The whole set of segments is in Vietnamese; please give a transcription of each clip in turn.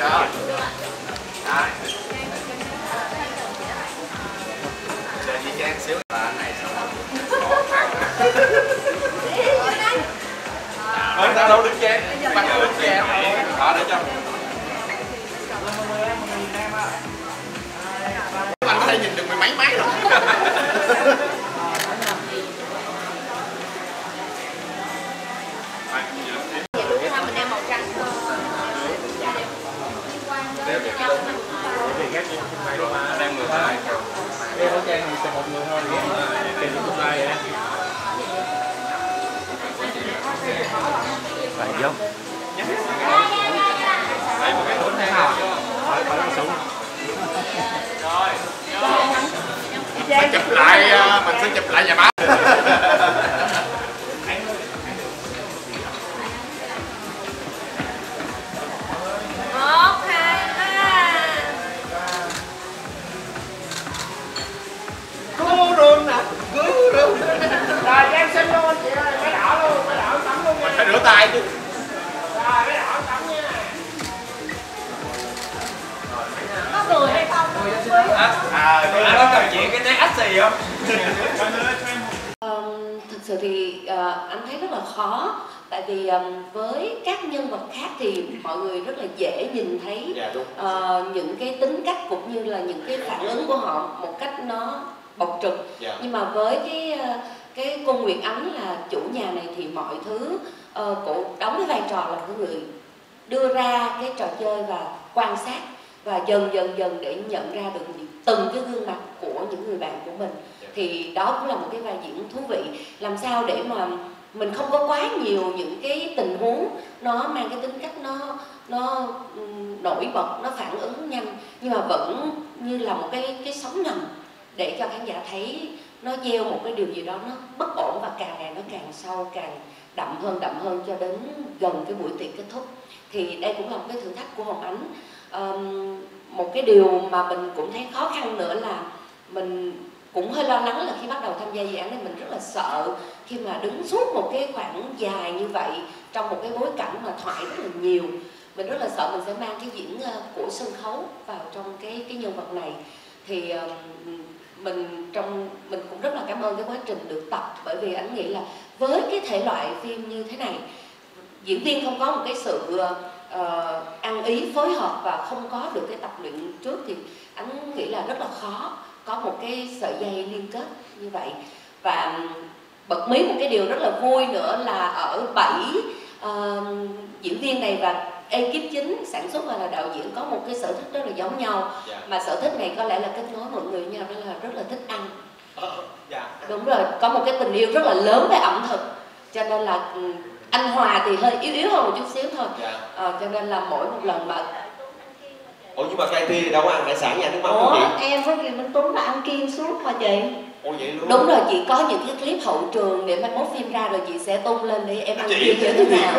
Rồi. Đấy. Chờ Di Trang xíu là anh này xong rồi tao đâu đứng chén, bắt đứng chén. Đó để cho. Anh có thể nhìn được mười mấy máy rồi. Mình đem màu trắng. Đang 12. Cái khẩu trang thì một người thôi, tiền cũng không ai vậy. Phải không? Đây một cái tốn nào. Phải súng. Rồi. Mình chụp lại, mình sẽ chụp lại nhà bác. 1, 2, 3. Cứu run nè, cứu run. Rồi em xin luôn, chị ơi, cái đỏ luôn, cái đỏ tắm luôn nha. Mình phải rửa tay chứ. Rồi cái đỏ tắm nha. Có cười hay không? Có cần chị cái nét ách gì không? Thực sự thì anh thấy rất là khó. Tại vì với các nhân vật khác thì mọi người rất là dễ nhìn thấy những cái tính cách cũng như là những cái phản ứng của họ một cách nó bộc trực. Nhưng mà với cái cô Nguyệt Ánh là chủ nhà này thì mọi thứ cô đóng cái vai trò là một người đưa ra cái trò chơi và quan sát và dần dần để nhận ra được từng cái gương mặt của những người bạn của mình. Thì đó cũng là một cái vai diễn thú vị. Làm sao để mà mình không có quá nhiều những cái tình huống nó mang cái tính cách nó nổi bật, nó phản ứng nhanh, nhưng mà vẫn như là một cái sóng ngầm để cho khán giả thấy nó gieo một cái điều gì đó nó bất ổn và càng ngày nó càng sâu, càng đậm hơn cho đến gần cái buổi tiệc kết thúc. Thì đây cũng là một cái thử thách của Hồng Ánh. Một cái điều mà mình cũng thấy khó khăn nữa là mình cũng hơi lo lắng là khi bắt đầu tham gia dự án này mình rất là sợ khi mà đứng suốt một cái khoảng dài như vậy trong một cái bối cảnh mà thoại rất là nhiều. Mình rất là sợ mình sẽ mang cái diễn của sân khấu vào trong cái nhân vật này. Thì mình cũng rất là cảm ơn cái quá trình được tập, bởi vì anh nghĩ là với cái thể loại phim như thế này, diễn viên không có một cái sự ăn ý phối hợp và không có được cái tập luyện trước thì anh nghĩ là rất là khó có một cái sợi dây liên kết như vậy. Và bật mí một cái điều rất là vui nữa là ở 7 diễn viên này và ekip chính sản xuất và là đạo diễn có một cái sở thích rất là giống nhau. Mà sở thích này có lẽ là kết nối mọi người nhau, đó là rất là thích ăn. Đúng rồi, có một cái tình yêu rất là lớn về ẩm thực, cho nên là anh Hòa thì hơi yếu hơn một chút xíu thôi. Cho nên là mỗi một lần mà nhưng mà Cây Thi đâu có ăn hải sản nha, nước mắm Ủa, chị? em với Kiều Minh Tuấn là ăn kiêng suốt mà chị. Vậy luôn? Đúng rồi, chị có những cái clip hậu trường để mai mốt phim ra rồi chị sẽ tung lên để em ăn kiêng như thế nào.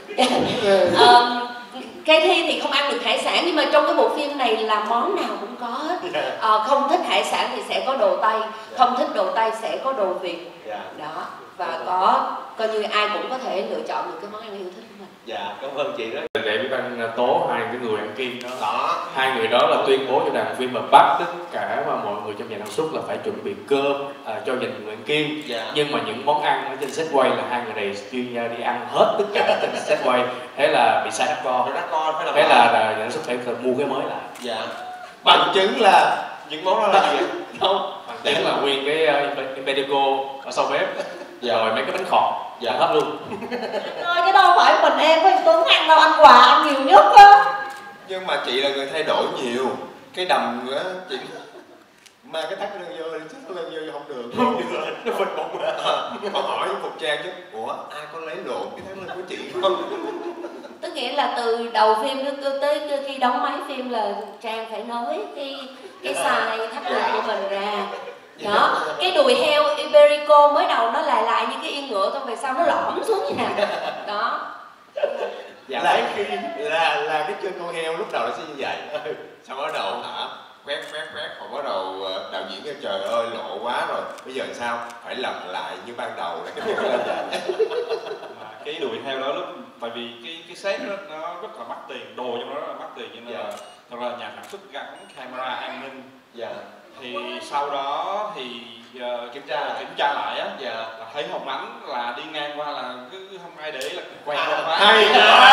Cây Thi thì không ăn được hải sản, nhưng mà trong cái bộ phim này là món nào cũng có hết. Không thích hải sản thì sẽ có đồ Tây, không thích đồ Tây sẽ có đồ Việt. Đó, và có coi như ai cũng có thể lựa chọn được cái món ăn yêu thích của mình. Dạ, cảm ơn chị đó. Để với anh Tố, hai cái người ăn kiêng đó. Hai người đó là tuyên bố cho đoàn phim mà bắt tất cả và mọi người trong nhà sản xuất là phải chuẩn bị cơm cho dành người ăn kiêng. Nhưng mà những món ăn ở trên set quay là hai người này chuyên nhau đi ăn hết tất cả trên set quay. Thế là bị sai đắt con. Thế là nhà sản xuất phải mua cái mới lại. Bằng chứng là những món đó là gì? Không, bằng chứng là nguyên cái Impedico ở sau bếp. Rồi mấy cái bánh khọt hết luôn. Thôi cái đâu phải mình em với Tuấn ăn đâu, anh Hòa ăn nhiều nhất á. Nhưng mà chị là người thay đổi nhiều. Cái đầm á, chị mang cái thắt lưng vô đi, chứ thắt lưng vô không được. Nó phình bụng ra. Có hỏi Phục Trang chứ, ủa ai có lấy lộn cái thắt lưng của chị không? Tức nghĩa là từ đầu phim tới khi đóng máy phim là Trang phải nói cái size thắt lưng của mình ra. Đó, cái đùi heo Iberico mới đầu nó lại như cái yên ngựa, xong về sau nó lõm xuống như nào. Đó. Là cái chân con heo lúc đầu nó sẽ như vậy. Xong bắt đầu quét, còn bắt đầu đạo diễn kêu trời ơi lộ quá rồi, bây giờ sao phải lật lại như ban đầu là cái điều đó là vậy. cái đùi theo đó lúc tại vì cái set đó nó rất là mắc tiền, đồ trong đó rất là mắc tiền, cho nên là thật là nhà sản xuất gắn camera an ninh. Thì sau đó thì kiểm tra lại á, là thấy Hồng Ánh là đi ngang qua là cứ không ai để ý là quay qua phát. Hay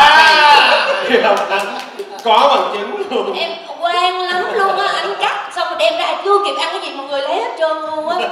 Hồng Ánh có bằng chứng luôn. Em quen lắm luôn á, anh cắt xong rồi đem ra chưa kịp ăn cái gì mọi người lấy hết trơn luôn á.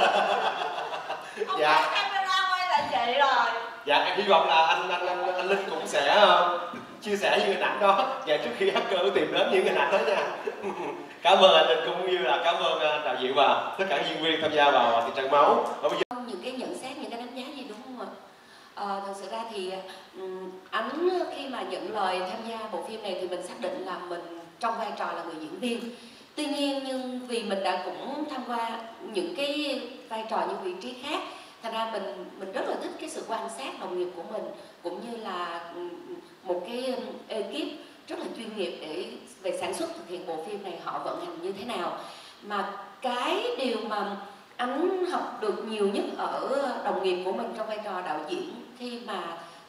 Dạ. Camera quay lại vậy rồi. Dạ em hy vọng là anh Linh cũng sẽ chia sẻ những hình ảnh đó và trước khi hacker tìm đến những hình ảnh đó nha. Cảm ơn anh Linh cũng như là cảm ơn đạo diễn và tất cả diễn viên tham gia vào Thị Trấn Máu. Và bây giờ những cái nhận xét, những cái đánh giá gì đúng không ạ? Thật sự ra thì Ánh khi mà nhận lời tham gia bộ phim này thì mình xác định là mình trong vai trò là người diễn viên. Tuy nhiên nhưng vì mình đã cũng tham qua những cái vai trò, những vị trí khác, thành ra mình rất là thích cái sự quan sát đồng nghiệp của mình, cũng như là một cái ekip rất là chuyên nghiệp để về sản xuất thực hiện bộ phim này họ vận hành như thế nào. Mà cái điều mà Ánh học được nhiều nhất ở đồng nghiệp của mình trong vai trò đạo diễn khi mà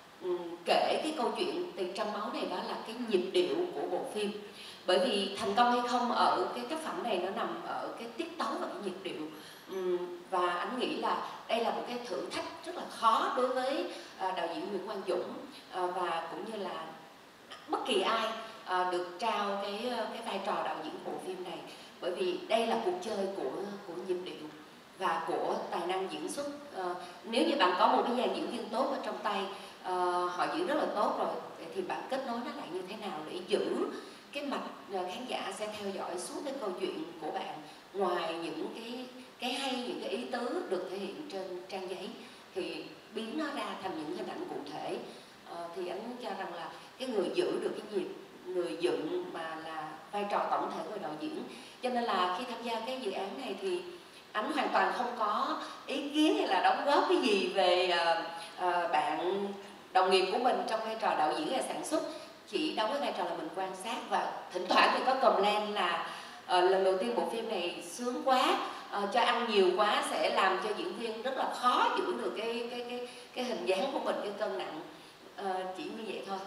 kể cái câu chuyện Tiền Trăm Máu này, đó là cái nhịp điệu của bộ phim. Bởi vì thành công hay không ở cái tác phẩm này nó nằm ở cái tiết tấu và cái nhịp điệu. Và anh nghĩ là đây là một cái thử thách rất là khó đối với đạo diễn Nguyễn Quang Dũng, và cũng như là bất kỳ ai được trao cái vai trò đạo diễn bộ phim này. Bởi vì đây là cuộc chơi của nhịp điệu và của tài năng diễn xuất. Nếu như bạn có một cái dàn diễn viên tốt ở trong tay, họ diễn rất là tốt rồi, thì bạn kết nối nó lại như thế nào để giữ cái mạch khán giả sẽ theo dõi suốt cái câu chuyện của bạn, ngoài những cái hay, những cái ý tứ được thể hiện trên trang giấy thì biến nó ra thành những hình ảnh cụ thể. Thì anh cho rằng là cái người giữ được cái nhịp, người dựng mà là vai trò tổng thể của đạo diễn. Cho nên là khi tham gia cái dự án này thì anh hoàn toàn không có ý kiến hay là đóng góp cái gì về bạn đồng nghiệp của mình trong vai trò đạo diễn hay sản xuất, chỉ đóng cái vai trò là mình quan sát và thỉnh thoảng thì có comment là lần đầu tiên bộ phim này sướng quá, cho ăn nhiều quá sẽ làm cho diễn viên rất là khó giữ được cái hình dáng của mình, cái cân nặng, chỉ như vậy thôi.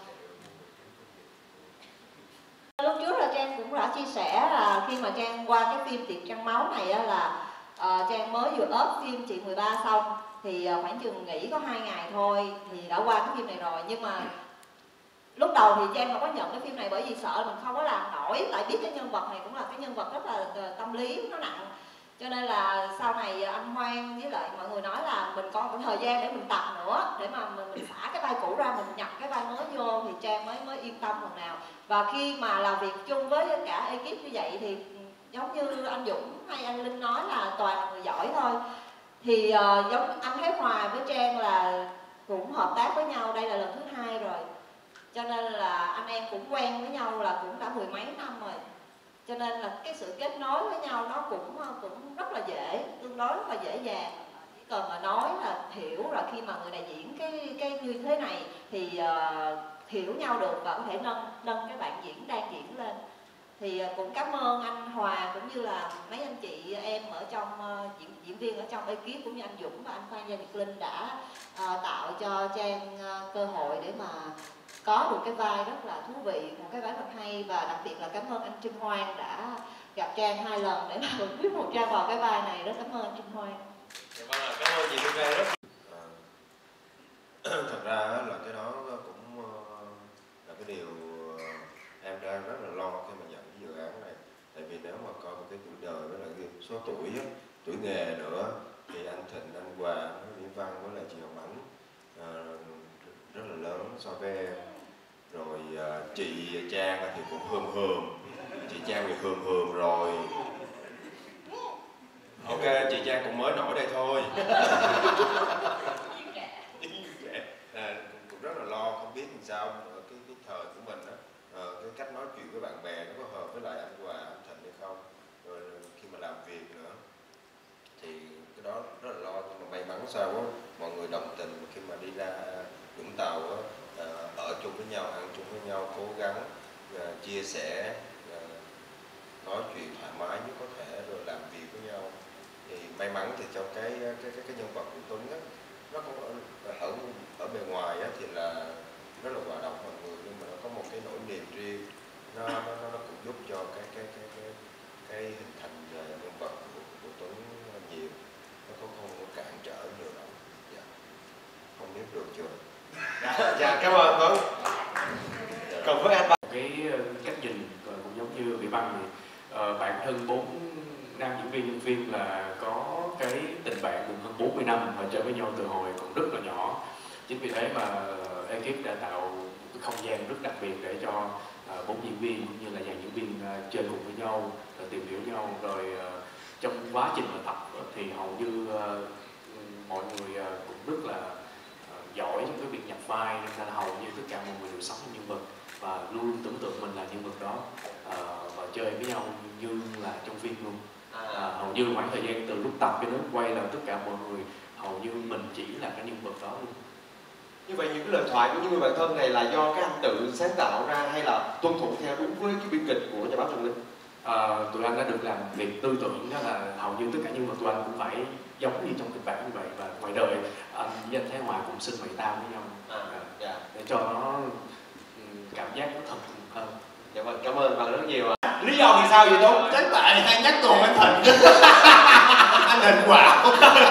Lúc trước là Trang cũng đã chia sẻ là khi mà Trang qua cái phim Tiền Trăm Máu này á, là Trang mới vừa ốp phim Chị 13 xong thì khoảng chừng nghỉ có 2 ngày thôi thì đã qua cái phim này rồi. Nhưng mà lúc đầu thì Trang không có nhận cái phim này bởi vì sợ mình không có làm nổi, tại biết cái nhân vật này cũng là cái nhân vật rất là tâm lý, nó nặng. Cho nên là sau này anh Hoan với lại mọi người nói là mình có một thời gian để mình tập nữa, để mà mình xả cái vai cũ ra, mình nhập cái vai mới vô thì Trang mới yên tâm phần nào. Và khi mà làm việc chung với cả ekip như vậy thì giống như anh Dũng hay anh Linh nói là toàn là người giỏi thôi. Thì giống anh Thái Hòa với Trang là cũng hợp tác với nhau, đây là lần thứ 2 rồi. Cho nên là anh em cũng quen với nhau là cũng đã 10 mấy năm rồi. Cho nên là cái sự kết nối với nhau nó cũng rất là dễ, tương đối rất là dễ dàng. Chỉ cần mà nói là hiểu là khi mà người này diễn cái như thế này thì hiểu nhau được và có thể nâng cái bạn diễn đang diễn lên. Thì cũng cảm ơn anh Hòa cũng như là mấy anh chị em ở trong diễn viên ở trong ekip cũng như anh Dũng và anh Phan Gia Nhật Linh đã tạo cho Trang cơ hội để mà có được cái vai rất là thú vị, một cái vai rất hay. Và đặc biệt là cảm ơn anh Trinh Hoan đã gặp Trang 2 lần để mà quyết một Trang vào cái vai này. Rất cảm ơn anh Trinh Hoan. cảm ơn chị Phương Lê rất. Thật ra là cái đó cũng là cái điều em đang rất là lo khi mà nhận cái dự án này. Tại vì nếu mà coi một cái tuổi đời với lại cái số tuổi á, tuổi nghề nữa thì anh Thịnh, anh Hòa, anh Mỹ Văn với lại chị Hồng Ánh rất là lớn so với em. Rồi chị Trang thì cũng hườm, chị Trang thì hườm rồi. Ok, chị Trang cũng mới nổi đây thôi. Cũng rất là lo, không biết làm sao cái thời của mình đó, cái cách nói chuyện với bạn bè nó có hợp với lại anh Hòa, anh Thịnh hay không. Rồi khi mà làm việc nữa thì cái đó rất là lo. Nhưng mà may mắn sao á, mọi người đồng tình khi mà đi ra Vũng Tàu á, ở chung với nhau, ăn chung với nhau, cố gắng chia sẻ, nói chuyện thoải mái nhất có thể rồi làm việc với nhau. Thì may mắn thì trong cái nhân vật của Tuấn á, nó cũng ở bề ngoài á, thì là rất là hòa đồng mọi người, nhưng mà nó có một cái nỗi niềm riêng, nó cũng giúp cho cái hình thành nhân vật của Tuấn nhiều, nó không có cản trở nhiều lắm. Dạ. Không biết được chưa? Dạ, cảm ơn Tuấn. Còn với anh cái cách nhìn cũng giống như Vị Văn thì bản thân 4 nam diễn viên nhân phim là có cái tình bạn cùng hơn 40 năm và chơi với nhau từ hồi còn rất là nhỏ. Chính vì thế mà ekip đã tạo một không gian rất đặc biệt để cho 4 diễn viên cũng như là dàn diễn viên chơi cùng với nhau, tìm hiểu nhau. Rồi trong quá trình mà tập thì hầu như mọi người cũng rất là giỏi trong cái việc nhập vai, nên là hầu như tất cả mọi người đều sống nhân vật và luôn tưởng tượng mình là nhân vật đó, và chơi với nhau như là trong phim luôn. Hầu như khoảng thời gian từ lúc tập cho đến quay là tất cả mọi người hầu như mình chỉ là cái nhân vật đó luôn. Như vậy những cái lời thoại của những người bạn thân này là do các anh tự sáng tạo ra hay là tuân thủ theo đúng với cái biên kịch của nhà báo Trần Linh? Tụi anh đã được làm việc tư tưởng, đó là hầu như tất cả nhân vật tụi anh cũng phải giống như trong kịch bản như vậy, và ngoài đời anh với anh Thái Hòa cũng sinh mệnh tam với nhau để cho nó cảm giác nó thật hơn. Dạ vâng, cảm ơn bạn rất nhiều. Lý do vì sao vậy Tuấn? Chắc tại hay nhắc tuồng anh Thịnh. Anh Thịnh quả.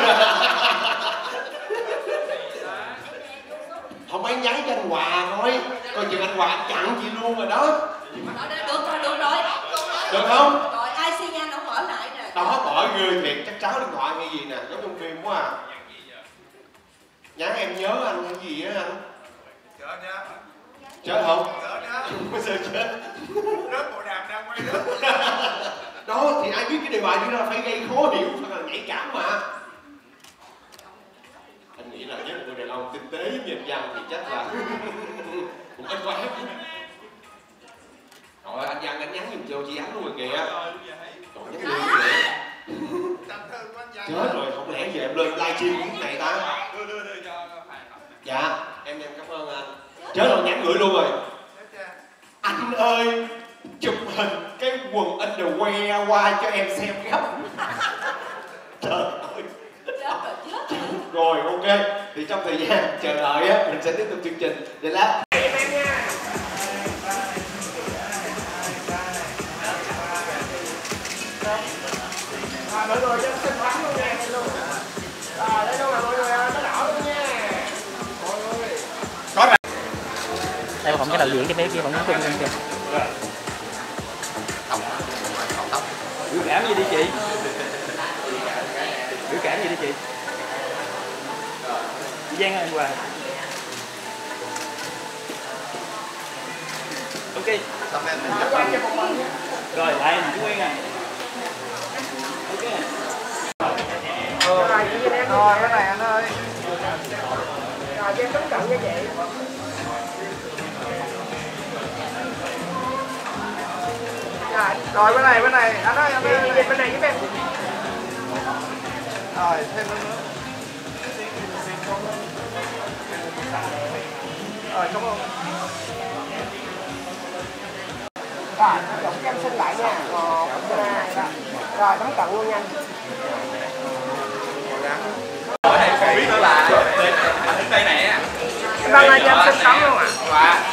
Không phải nhắn cho anh Hòa thôi, coi chừng anh Hòa chặn chị luôn rồi đó. Được rồi. Được không? Rồi ai xin nhanh ông mở lại nè. Đó, mọi người thiệt chắc cháu điện thoại hay gì nè, giống trong phim quá à. Nhắn em nhớ anh hay gì á anh? Chở nha. Chết không? Chở nha. Sao chết? Rớt bộ đàm đang quay rớt. Đó thì ai biết cái điều bài đi ra phải gây khó hiểu, phải là nhạy cảm mà. Anh nghĩ là với một người đàn ông tinh tế nhìn Văn thì chắc là cũng ít quá. Rồi anh Văn anh nhắn giùm cho chị Ánh luôn rồi kìa. Còn nhắn luôn kìa. Chết rồi, không lẽ giờ em lên livestream cái này ta? Đưa cho Dạ, em cảm ơn anh. Chết rồi, nhắn gửi luôn rồi. Anh ơi, chụp hình cái quần underwear qua cho em xem gấp. Trời ơi. Rồi ok, thì trong thời gian chờ đợi á, mình sẽ tiếp tục chương trình. Để lát. Mọi người cho xin bắn luôn nha luôn. Đây đâu mà mọi người nó đỏ luôn nha. Mọi người. Có này. Đây còn cái đạo diễn cái bé kia vẫn chung lên kìa. Biểu cảm gì đi chị? Biểu cảm gì đi chị? Chị Giang ơi, anh Hoàng. Ok. Rồi lại anh Nguyên à. Ok. Rồi cái này anh ơi. Rồi cho em cẩn thận nha chị. Rồi bên này anh ơi bên này giúp em. Rồi thêm nữa. Rồi cảm ơn. Rồi chụp cho em xin lại nha. 1, 2, 3. Rồi cẩn thận luôn nha. Ở đây phải biết là đứng đây này á. Vâng ơi cho em xin cắm luôn ạ.